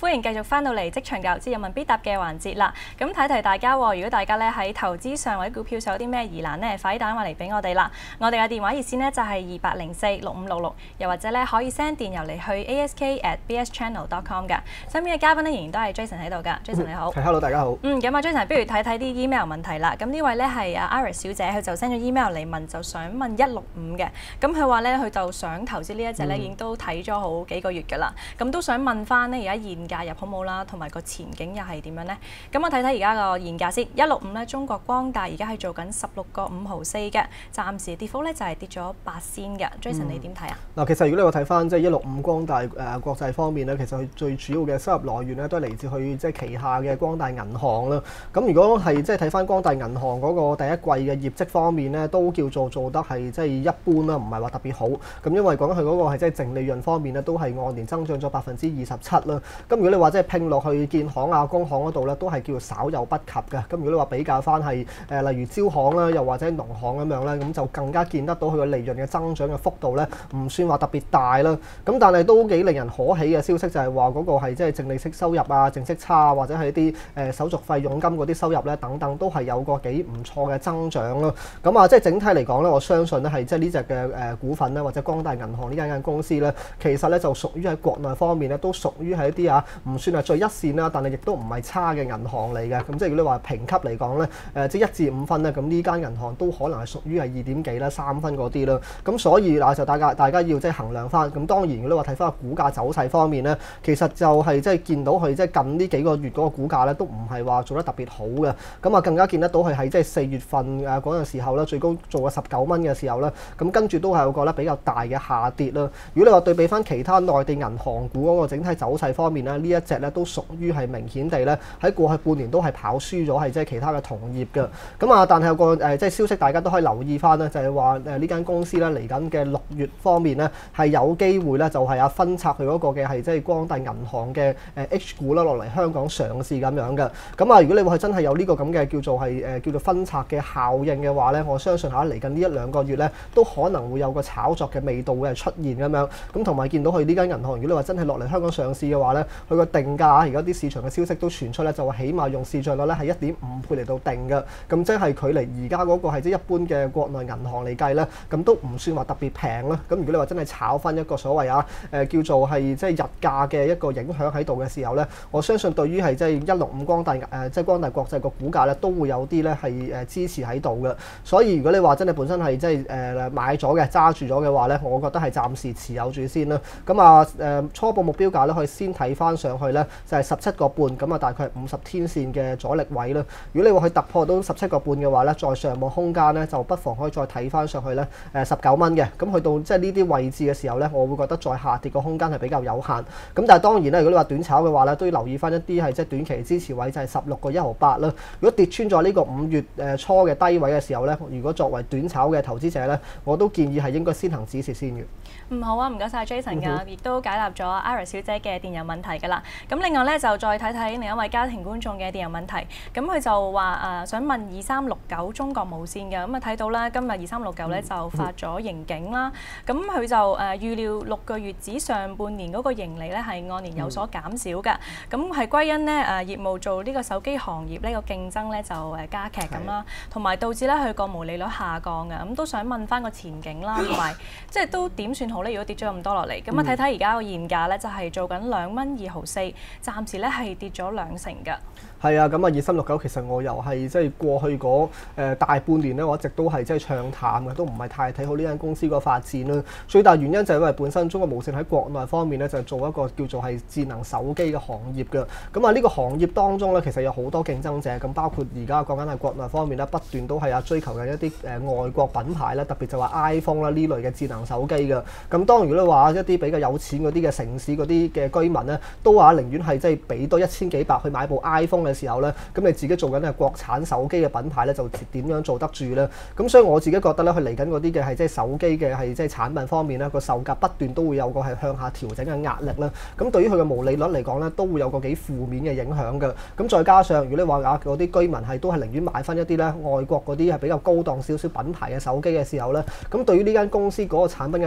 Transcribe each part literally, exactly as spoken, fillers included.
歡迎繼續翻到嚟職場教育之有問必答嘅環節啦。咁提提大家喎，如果大家咧喺投資上或者股票上有啲咩疑難呢，快啲打電話嚟俾我哋啦。我哋嘅電話熱線呢就係二八零四六五六六，又或者咧可以 send 電郵嚟去 A S K at b s channel dot com 嘅。身邊嘅嘉賓呢仍然都係 Jason 喺度㗎。Jason 你好。 係 Hello， 大家好。 嗯，咁啊 Jason，不如睇睇啲 email 問題啦。咁呢位咧係阿 Iris 小姐，佢就 send 咗 email 嚟問，就想問一六五嘅。咁佢話咧，佢就想投資呢一隻咧，已經都睇咗好幾個月㗎啦。咁都想問翻呢，而家現價入好冇啦，同埋個前景又係點樣呢？咁我睇睇而家個現價先。一六五咧，中國光大而家係做緊十六個五毫四嘅，暫時跌幅咧就係跌咗八仙嘅。Jason，你點睇啊？ 嗱，其實如果你話睇翻即係一六五光大誒、呃、國際方面咧，其實佢最主要嘅收入來源咧都係嚟自佢即係旗下嘅光大銀行啦。咁如果係即係睇翻光大銀行嗰個第一季嘅業績方面咧，都叫做做得係即係一般啦，唔係話特別好。咁因為講緊佢嗰個係即係淨利潤方面咧，都係按年增長咗百分之二十七啦。咁如果你話即係拼落去建行啊、工行嗰度咧，都係叫做稍有不及嘅。咁如果你話比較翻係誒例如招行啦，又或者農行咁樣咧，咁就更加見得到佢個利潤嘅增長嘅幅度咧，唔算話特別大啦。咁但係都幾令人可喜嘅消息就係話嗰個係即係淨利息收入啊、淨息差啊，或者係一啲誒手續費佣金嗰啲收入咧等等，都係有個幾唔錯嘅增長咯。咁啊，即係整體嚟講咧，我相信咧係即係呢隻嘅誒股份咧，或者光大銀行呢間間公司咧，其實咧就屬於喺國內方面咧，都屬於係一啲啊唔算係最一線啦，但係亦都唔係差嘅銀行嚟嘅。咁即係如果你話評級嚟講咧，誒即係一至五分咧，咁呢間銀行都可能係屬於係二點幾啦、三分嗰啲啦。咁所以嗱就大家大家要即係衡量翻。咁當然如果你話睇翻個股價走勢方面咧，其實就係即係見到佢即係近呢幾個月嗰個股價咧，都唔係話做得特別好嘅。咁啊更加見得到佢喺即係四月份誒嗰陣時候咧，最高做過十九蚊嘅時候咧，咁跟住都係有個咧比較大嘅下跌啦。如果你話對比翻其他內地銀行股嗰個整體走勢方面咧，呢一隻咧都屬於係明顯地咧喺過去半年都係跑輸咗係即係其他嘅同業嘅。咁啊，但係有個誒即係消息，大家都可以留意翻咧，就係話誒呢間公司咧嚟緊嘅六月方面咧係有機會咧就係啊分拆佢嗰個嘅係即係光大銀行嘅誒 H 股啦落嚟香港上市咁樣嘅。咁啊，如果你話佢真係有呢個咁嘅叫做係誒叫做分拆嘅效應嘅話咧，我相信嚇嚟緊呢一兩個月咧都可能會有個炒作嘅味道會係出現咁樣。咁同埋見到佢呢間銀行，如果你話真係落嚟香港上市嘅話咧，佢個定價而家啲市場嘅消息都傳出咧，就話起碼用市賬率咧係一點五倍嚟到定嘅。咁即係距離而家嗰個係即係一般嘅國內銀行嚟計咧，咁都唔算話特別平啦。咁如果你話真係炒翻一個所謂啊誒叫做係即係日價嘅一個影響喺度嘅時候咧，我相信對於係即係一六五光大誒即係光大國際個股價咧都會有啲咧係誒支持喺度嘅。所以如果你話真係本身係即係誒買咗嘅揸住咗嘅話咧，我覺得係暫時持有住先啦。咁啊誒初步目標價咧可以先睇翻上去咧，就係十七個半，咁啊大概係五十天線嘅阻力位啦。如果你話佢突破到十七個半嘅話咧，再上望空間咧就不妨可以再睇翻上去咧誒十九蚊嘅。咁去到即係呢啲位置嘅時候咧，我會覺得再下跌個空間係比較有限。咁但係當然咧，如果你話短炒嘅話咧，都要留意翻一啲係即係短期支持位，就係十六個一毫八啦。如果跌穿咗呢個五月誒初嘅低位嘅時候咧，如果作為短炒嘅投資者咧，我都建議係應該先行止蝕先嘅。 嗯，好啊，唔該晒 Jason 㗎，亦都解答咗 Iris 小姐嘅電郵問題㗎啦。咁另外咧就再睇睇另一位家庭觀眾嘅電郵問題。咁佢就話誒、呃、想問二三六九中國無線嘅，咁啊睇到啦，今日二三六九咧就發咗盈警啦。咁佢就誒、呃、預料六個月指上半年嗰個盈利咧係按年有所減少嘅。咁係歸因呢誒、呃、業務做呢個手機行業呢個競爭咧就誒加劇咁啦，同埋導致咧佢個毛利率下降嘅。咁都想問翻個前景啦，同埋即係都點算好咧？如果跌咗咁多落嚟，咁啊睇睇而家個現價咧就係做緊兩蚊二毫四，暫時咧係跌咗兩成㗎。 係啊，咁啊二三六九其實我又係即係過去嗰誒大半年咧，我一直都係即係唱淡嘅，都唔係太睇好呢間公司個發展啦。最大原因就係因為本身中國無線喺國內方面咧就做一個叫做係智能手機嘅行業嘅。咁啊呢個行業當中咧其實有好多競爭者，咁包括而家講緊係國內方面咧不斷都係啊追求緊一啲誒外國品牌咧，特別就話 iPhone 啦呢類嘅智能手機嘅。咁當然如果你話一啲比較有錢嗰啲嘅城市嗰啲嘅居民咧，都話寧願係即係俾多一千幾百去買部 iPhone 嘅時候咧，咁你自己做緊係國產手機嘅品牌咧，就點樣做得住咧？咁所以我自己覺得咧，佢嚟緊嗰啲嘅係即係手機嘅係即係產品方面咧，個售價不斷都會有個係向下調整嘅壓力啦。咁對於佢嘅毛利率嚟講咧，都會有個幾負面嘅影響嘅。咁再加上如果你話啊嗰啲居民係都係寧願買翻一啲咧外國嗰啲係比較高檔少少品牌嘅手機嘅時候咧，咁對於呢間公司嗰個產品嘅銷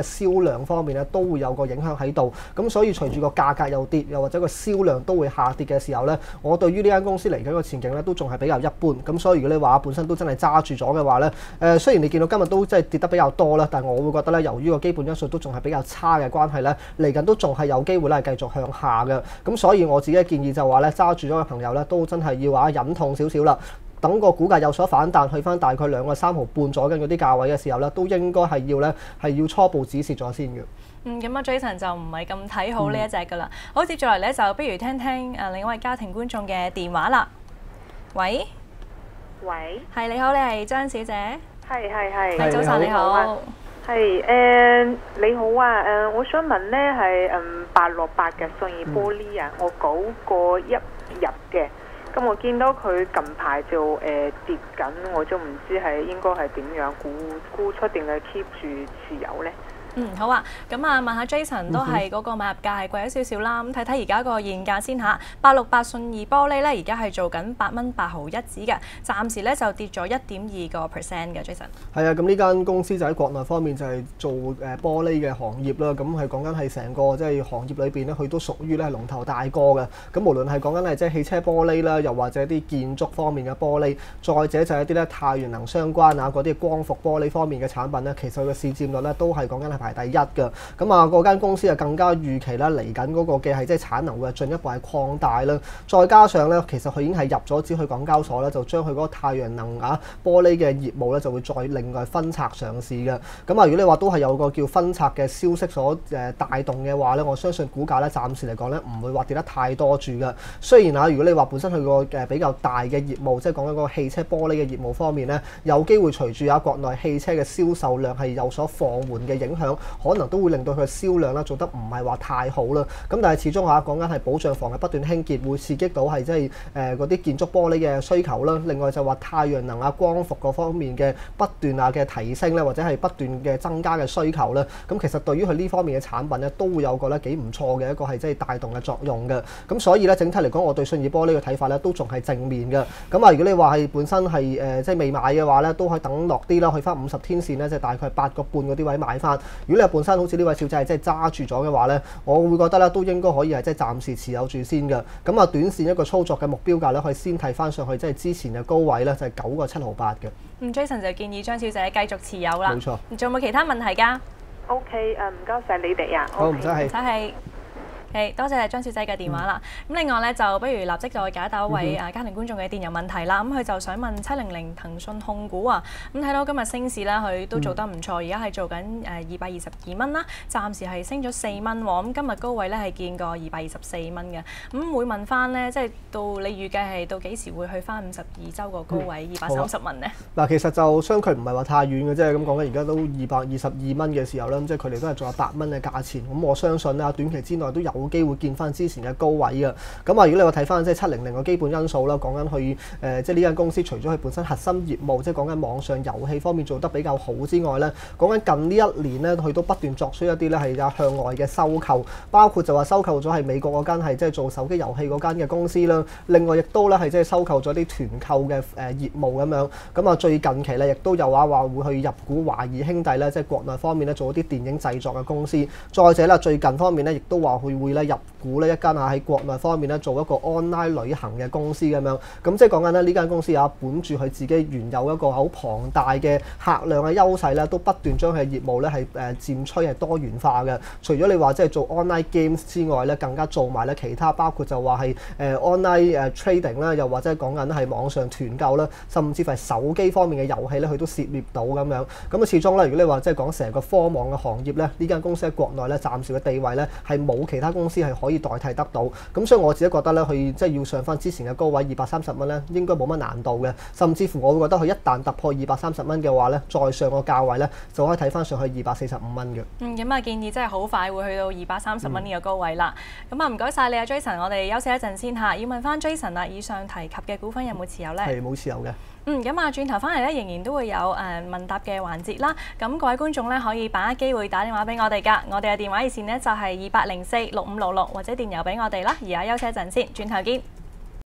量方面咧都會有個影響喺度。咁所以隨住個價格又跌，又或者個銷量都會下跌嘅時候咧，我對於呢間公司嚟緊個前景咧都仲係比較一般。咁所以如果你話本身都真係揸住咗嘅話咧，誒、呃、雖然你見到今日都即係跌得比較多啦，但係我會覺得咧，由於個基本因素都仲係比較差嘅關係咧，嚟緊都仲係有機會咧係繼續向下嘅。咁所以我自己嘅建議就話咧，揸住咗嘅朋友咧都真係要話忍痛少少啦。等個股價有所反彈，去翻大概兩個三毫半左右嗰啲價位嘅時候咧，都應該係要咧係要初步止蝕咗先嘅。 嗯，咁啊，Jason就唔係咁睇好呢一隻㗎啦。好，接住嚟咧，就不如聽聽誒另一位家庭觀眾嘅電話啦。喂， 喂， 係你好，你係張小姐。 係係係。 係早晨你好。 係誒你好啊誒，我想問咧係嗯八六八嘅信義玻璃啊，我九個一入嘅。咁我見到佢近排就誒、呃、跌緊，我就唔知係應該係點樣沽沽出定係 keep 住持有呢？ 嗯，好啊，咁啊問下 Jason 都係嗰個買入價係貴咗少少啦，咁睇睇而家個現價先嚇，八六八信義玻璃咧而家係做緊八蚊八毫一紙嘅，暫時咧就跌咗一點二個 percent 嘅 Jason。係啊，咁呢間公司就喺國內方面就係做誒玻璃嘅行業啦，咁係講緊係成個即係行業裏邊咧，佢都屬於咧係龍頭大哥嘅。咁無論係講緊係即係汽車玻璃啦，又或者啲建築方面嘅玻璃，再者就係一啲咧太陽能相關啊嗰啲光伏玻璃方面嘅產品咧，其實佢嘅市佔率咧都係講緊係排第一嘅。咁啊，嗰間公司啊更加預期啦，嚟緊嗰個嘅係即係產能會進一步係擴大啦。再加上咧，其實佢已經係入咗資去港交所咧，就將佢嗰個太陽能啊玻璃嘅業務咧就會再另外分拆上市嘅。咁啊，如果你話都係有個叫分拆嘅消息所誒帶動嘅話咧，我相信股價咧暫時嚟講咧唔會話跌得太多住嘅。雖然啊，如果你話本身佢個誒比較大嘅業務，即係講緊個汽車玻璃嘅業務方面咧，有機會隨住啊國內汽車嘅銷售量係有所放緩嘅影響，可能都會令到佢嘅銷量咧做得唔係話太好啦。咁但係始終嚇講緊係保障房嘅不斷興建，會刺激到係即係誒嗰啲建築玻璃嘅需求啦。另外就話太陽能啊、光伏嗰方面嘅不斷啊嘅提升咧，或者係不斷嘅增加嘅需求咧。咁其實對於佢呢方面嘅產品咧，都會有個咧幾唔錯嘅一個係即係帶動嘅作用嘅。咁所以咧整體嚟講，我對信義玻璃嘅睇法咧都仲係正面嘅。咁啊，如果你話係本身係誒即係未買嘅話咧，都可以等落啲啦，去翻五十天線咧，即係大概八個半嗰啲位買翻。如果你係本身好似呢位小姐係即係揸住咗嘅話咧，我會覺得咧都應該可以係即係暫時持有住先嘅。咁啊，短線一個操作嘅目標價咧，可以先睇翻上去即係之前嘅高位咧，就係九個七毫八嘅。 嗯 Jason 就建議張小姐繼續持有啦。 冇錯。 仲有冇其他問題㗎 ？OK，誒唔該晒你哋啊。 好，唔使氣。 唔使氣。係，多謝張小姐嘅電話啦。咁、嗯、另外咧，就不如立即再解答一位誒家庭觀眾嘅電郵問題啦。咁佢就想問七零零騰訊控股啊。咁睇到今日升市咧，佢都做得唔錯，而家係做緊誒二百二十二蚊啦，暫時係升咗四蚊喎。咁今日高位咧係見過二百二十四蚊嘅。咁會問翻咧，即係到你預計係到幾時會去翻五十二週個高位二百三十蚊咧？嗱、 嗯，其實就相距唔係話太遠嘅啫。咁講緊而家都二百二十二蚊嘅時候咧，即係佢哋都係仲有八蚊嘅價錢。咁我相信咧，短期之內都有機會見翻之前嘅高位嘅。咁啊，如果你話睇翻即係七零零嘅基本因素啦，講緊佢誒即係呢間公司除咗佢本身核心業務，即係講緊網上遊戲方面做得比較好之外咧，講緊近呢一年咧，佢都不斷作出一啲咧係有向外嘅收購，包括就話收購咗係美國嗰間係即係做手機遊戲嗰間嘅公司啦。另外亦都咧係即係收購咗啲團購嘅誒業務咁樣。咁啊，最近期咧亦都有話話會去入股華誼兄弟咧，即係國內方面咧做一啲電影製作嘅公司。再者咧，最近方面咧亦都話佢會咧入股呢一間啊喺國內方面咧做一個 online 旅行嘅公司咁樣。咁即係講緊咧呢間公司啊，本住佢自己原有一個好龐大嘅客量嘅優勢咧，都不斷將佢嘅業務咧係誒漸趨係多元化嘅。除咗你話即係做 online games 之外咧，更加做埋咧其他，包括就話係誒 online 誒 trading 啦，又或者講緊係網上團購啦，甚至乎係手機方面嘅遊戲咧，佢都涉獵到咁樣。咁啊，始終咧，如果你話即係講成個科網嘅行業咧，呢間公司喺國內咧暫時嘅地位咧係冇其他公司係可以代替得到。咁所以我自己覺得咧，佢即係要上翻之前嘅高位二百三十蚊咧，應該冇乜難度嘅。甚至乎我會覺得佢一旦突破二百三十蚊嘅話咧，再上個價位咧就可以睇翻上去二百四十五蚊嘅。 嗯，咁啊建議真係好快會去到二百三十蚊呢個高位啦。咁啊唔該晒你啊 Jason， 我哋休息一陣先嚇。要問翻 Jason 啊，以上提及嘅股份有冇持有咧？ 係冇持有嘅。 嗯，咁啊轉頭翻嚟咧，仍然都會有誒、呃、問答嘅環節啦。咁各位觀眾咧可以把握機會打電話俾我哋㗎。我哋嘅電話熱線呢就係二八零四六五六六，或者電郵俾我哋啦。而家休息一陣先，轉頭見。